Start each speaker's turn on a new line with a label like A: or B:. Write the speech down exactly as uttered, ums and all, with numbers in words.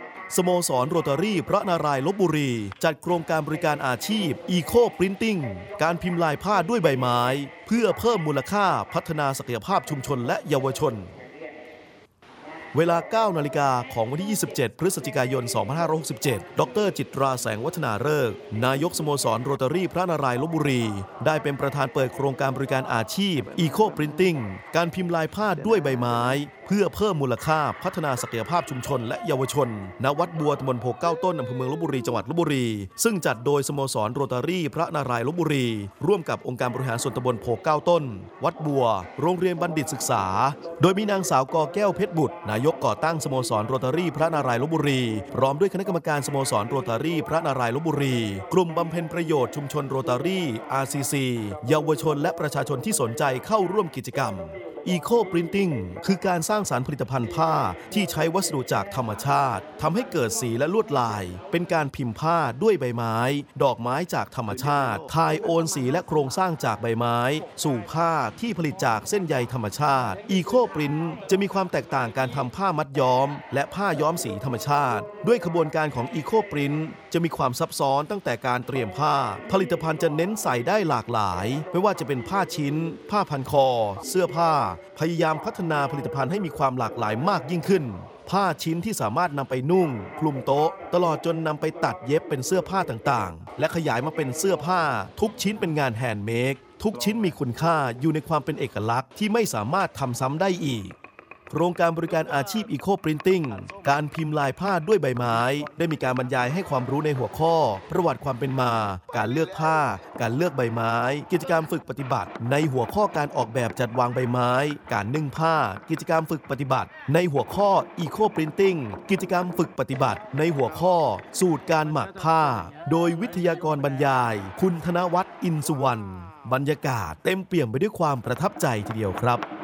A: สโมสรโรตารี่พระนารายณ์ลพบุรีจัดโครงการบริการอาชีพ Eco Printing การพิมพ์ลายผ้าด้วยใบไม้เพื่อเพิ่มมูลค่าพัฒนาศักยภาพชุมชนและเยาวชนเวลา เก้านาฬิกาของวันที่ ยี่สิบเจ็ด พฤศจิกายน สองพันห้าร้อยหกสิบเจ็ด ดร.จิตราแสงวัฒนาฤกษ์นายกสโมสรโรตารี่พระนารายณ์ลพบุรีได้เป็นประธานเปิดโครงการบริการอาชีพ Eco Printing การพิมพ์ลายผ้าด้วยใบไม้เพื่อเพิ่มมูลค่าพัฒนาศักยภาพชุมชนและเยาวชนณวัดบัวตำบลโพเก้าต้นอำเภอเมืองลพบุรีจังหวัดลพบุรีซึ่งจัดโดยสโมสรโรตารี่พระนารายณ์ลพบุรีร่วมกับองค์การบริหารส่วนตำบลโพเก้าต้นวัดบัวโรงเรียนบัณฑิตศึกษาโดยมีนางสาวกอแก้วเพชรบุตรนายกก่อตั้งสโมสรโรตารี่พระนารายณ์ลพบุรีพร้อมด้วยคณะกรรมการสโมสรโรตารี่พระนารายณ์ลพบุรีกลุ่มบำเพ็ญประโยชน์ชุมชนโรตารี่ อาร์ ซี ซี เยาวชนและประชาชนที่สนใจเข้าร่วมกิจกรรมEco Printing คือการสร้างสรรค์ผลิตภัณฑ์ผ้าที่ใช้วัสดุจากธรรมชาติทำให้เกิดสีและลวดลายเป็นการพิมพ์ผ้าด้วยใบไม้ดอกไม้จากธรรมชาติทายโอนสีและโครงสร้างจากใบไม้สู่ผ้าที่ผลิตจากเส้นใยธรรมชาติ Eco Print จะมีความแตกต่างการทำผ้ามัดย้อมและผ้าย้อมสีธรรมชาติด้วยขบวนการของ Eco Print จะมีความซับซ้อนตั้งแต่การเตรียมผ้าผลิตภัณฑ์จะเน้นใส่ได้หลากหลายไม่ว่าจะเป็นผ้าชิ้นผ้าพันคอเสื้อผ้าพยายามพัฒนาผลิตภัณฑ์ให้มีความหลากหลายมากยิ่งขึ้นผ้าชิ้นที่สามารถนำไปนุ่งคลุมโต๊ะตลอดจนนำไปตัดเย็บเป็นเสื้อผ้าต่างๆและขยายมาเป็นเสื้อผ้าทุกชิ้นเป็นงานแฮนด์เมดทุกชิ้นมีคุณค่าอยู่ในความเป็นเอกลักษณ์ที่ไม่สามารถทำซ้ำได้อีกโครงการบริการอาชีพ Eco Printing การพิมพ์ลายผ้าด้วยใบไม้ได้มีการบรรยายให้ความรู้ในหัวข้อประวัติความเป็นมาการเลือกผ้าการเลือกใบไม้กิจกรรมฝึกปฏิบัติในหัวข้อการออกแบบจัดวางใบไม้การนึ่งผ้ากิจกรรมฝึกปฏิบัติในหัวข้อ Eco Printing กิจกรรมฝึกปฏิบัติในหัวข้อสูตรการหมักผ้าโดยวิทยากรบรรยายคุณธนวัฒน์อินสุวรรณบรรยากาศเต็มเปี่ยมไปด้วยความประทับใจทีเดียวครับ